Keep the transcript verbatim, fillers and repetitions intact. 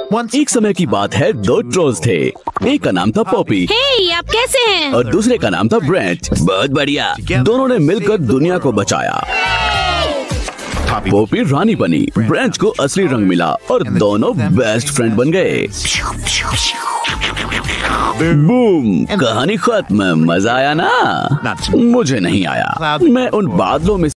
एक समय की बात है, दो ट्रोल्स थे। एक का नाम था पॉपी। हे, आप कैसे हैं? और दूसरे का नाम था ब्रेंट। बहुत बढ़िया। दोनों ने मिलकर दुनिया को बचाया। पॉपी रानी बनी, ब्रेंट को असली रंग मिला और दोनों बेस्ट फ्रेंड बन गए। बूम, कहानी खत्म। मजा आया ना? मुझे नहीं आया। मैं उन बादलों में